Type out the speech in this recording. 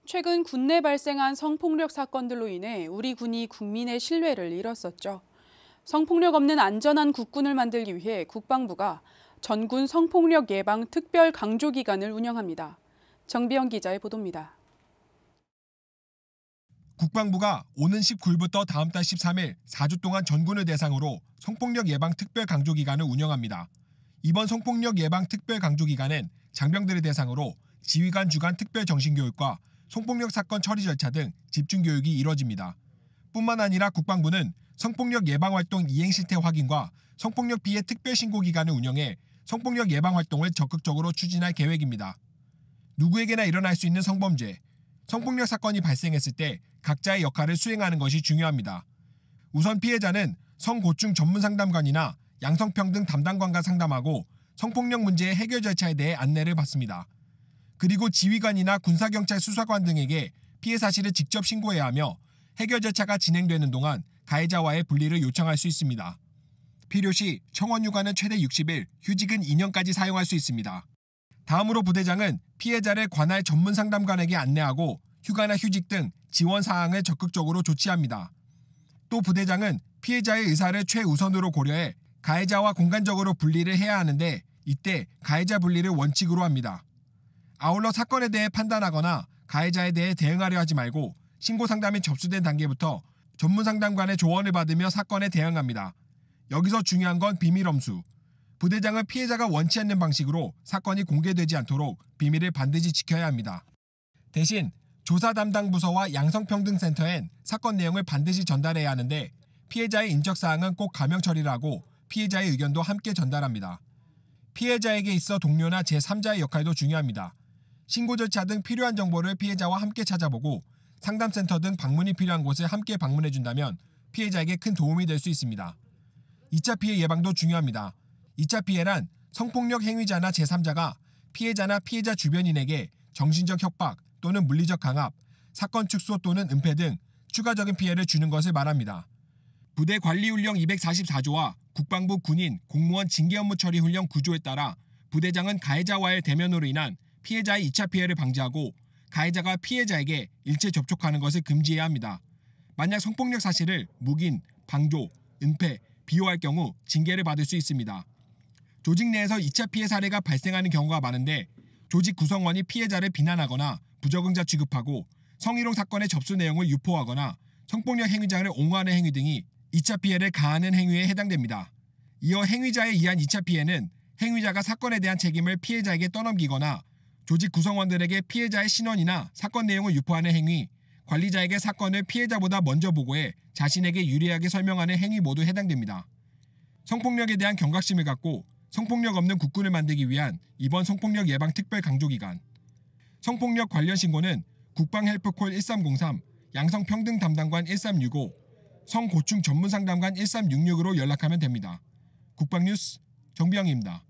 최근 국내 발생한 성폭력 사건들로 인해 우리 군이 국민의 신뢰를 잃었었죠. 성폭력 없는 안전한 국군을 만들기 위해 국방부가 전군 성폭력 예방 특별 강조 기간을 운영합니다. 정비영 기자의 보도입니다. 국방부가 오는 19일부터 다음 달 13일 4주 동안 전군을 대상으로 성폭력 예방 특별 강조 기간을 운영합니다. 이번 성폭력 예방 특별 강조 기간은 장병들을 대상으로 지휘관 주간 특별 정신교육과 성폭력 사건 처리 절차 등 집중 교육이 이뤄집니다. 뿐만 아니라 국방부는 성폭력 예방 활동 이행 실태 확인과 성폭력 피해 특별 신고 기간을 운영해 성폭력 예방 활동을 적극적으로 추진할 계획입니다. 누구에게나 일어날 수 있는 성범죄, 성폭력 사건이 발생했을 때 각자의 역할을 수행하는 것이 중요합니다. 우선 피해자는 성고충 전문 상담관이나 양성평등 담당관과 상담하고 성폭력 문제의 해결 절차에 대해 안내를 받습니다. 그리고 지휘관이나 군사경찰 수사관 등에게 피해 사실을 직접 신고해야 하며 해결 절차가 진행되는 동안 가해자와의 분리를 요청할 수 있습니다. 필요시 청원 휴가는 최대 60일, 휴직은 2년까지 사용할 수 있습니다. 다음으로 부대장은 피해자를 관할 전문 상담관에게 안내하고 휴가나 휴직 등 지원 사항을 적극적으로 조치합니다. 또 부대장은 피해자의 의사를 최우선으로 고려해 가해자와 공간적으로 분리를 해야 하는데 이때 가해자 분리를 원칙으로 합니다. 아울러 사건에 대해 판단하거나 가해자에 대해 대응하려 하지 말고 신고 상담이 접수된 단계부터 전문 상담관의 조언을 받으며 사건에 대응합니다. 여기서 중요한 건 비밀 엄수. 부대장은 피해자가 원치 않는 방식으로 사건이 공개되지 않도록 비밀을 반드시 지켜야 합니다. 대신 조사 담당 부서와 양성평등센터엔 사건 내용을 반드시 전달해야 하는데 피해자의 인적사항은 꼭 가명 처리를 하고 피해자의 의견도 함께 전달합니다. 피해자에게 있어 동료나 제3자의 역할도 중요합니다. 신고 절차 등 필요한 정보를 피해자와 함께 찾아보고 상담센터 등 방문이 필요한 곳을 함께 방문해준다면 피해자에게 큰 도움이 될 수 있습니다. 2차 피해 예방도 중요합니다. 2차 피해란 성폭력 행위자나 제3자가 피해자나 피해자 주변인에게 정신적 협박 또는 물리적 강압, 사건 축소 또는 은폐 등 추가적인 피해를 주는 것을 말합니다. 부대 관리훈령 244조와 국방부 군인, 공무원 징계업무 처리 훈령 9조에 따라 부대장은 가해자와의 대면으로 인한 피해자의 2차 피해를 방지하고 가해자가 피해자에게 일체 접촉하는 것을 금지해야 합니다. 만약 성폭력 사실을 묵인, 방조, 은폐, 비호할 경우 징계를 받을 수 있습니다. 조직 내에서 2차 피해 사례가 발생하는 경우가 많은데 조직 구성원이 피해자를 비난하거나 부적응자 취급하고 성희롱 사건의 접수 내용을 유포하거나 성폭력 행위자를 옹호하는 행위 등이 2차 피해를 가하는 행위에 해당됩니다. 이어 행위자에 의한 2차 피해는 행위자가 사건에 대한 책임을 피해자에게 떠넘기거나 조직 구성원들에게 피해자의 신원이나 사건 내용을 유포하는 행위, 관리자에게 사건을 피해자보다 먼저 보고해 자신에게 유리하게 설명하는 행위 모두 해당됩니다. 성폭력에 대한 경각심을 갖고 성폭력 없는 국군을 만들기 위한 이번 성폭력 예방 특별 강조기간. 성폭력 관련 신고는 국방헬프콜 1303, 양성평등 담당관 1365, 성고충 전문 상담관 1366으로 연락하면 됩니다. 국방뉴스 정비영입니다.